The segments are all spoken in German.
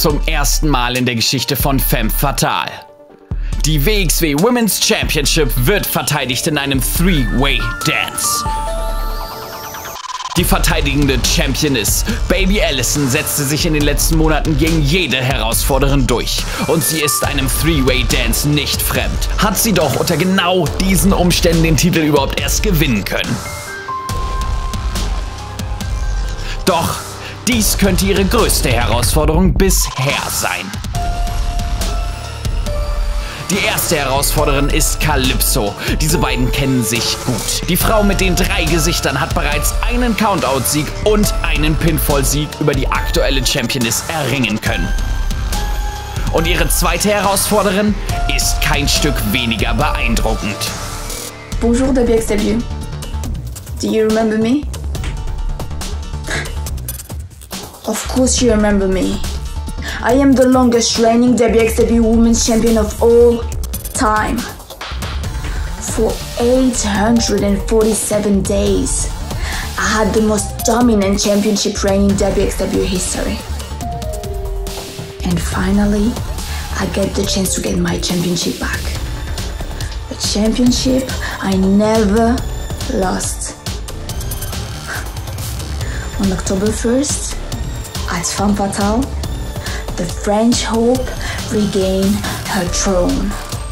Zum ersten Mal in der Geschichte von Femme Fatale. Die WXW Women's Championship wird verteidigt in einem Three-Way-Dance. Die verteidigende Championess Baby Allison setzte sich in den letzten Monaten gegen jede Herausforderin durch. Und sie ist einem Three-Way-Dance nicht fremd. Hat sie doch unter genau diesen Umständen den Titel überhaupt erst gewinnen können. Doch dies könnte ihre größte Herausforderung bisher sein. Die erste Herausforderin ist Calypso. Diese beiden kennen sich gut. Die Frau mit den 3 Gesichtern hat bereits einen Countout-Sieg und einen Pinfall-Sieg über die aktuelle Championess erringen können. Und ihre zweite Herausforderin ist kein Stück weniger beeindruckend. Bonjour WXW. Do you remember me? Of course you remember me. I am the longest reigning WXW Women's Champion of all time. For 847 days, I had the most dominant championship reign in WXW history. And finally, I get the chance to get my championship back. A championship I never lost. On October 1st, at Femme Fatale, the French Hope regained her throne.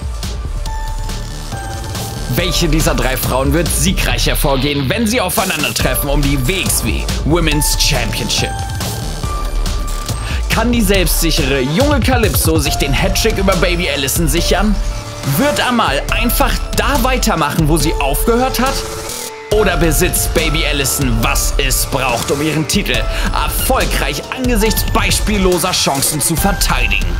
Welche dieser 3 Frauen wird siegreich hervorgehen, wenn sie aufeinandertreffen um die WXW Women's Championship? Kann die selbstsichere junge Calypso sich den Hattrick über Baby Allison sichern? Wird Amal einfach da weitermachen, wo sie aufgehört hat? Oder besitzt Baby Allison, was es braucht, um ihren Titel erfolgreich angesichts beispielloser Chancen zu verteidigen?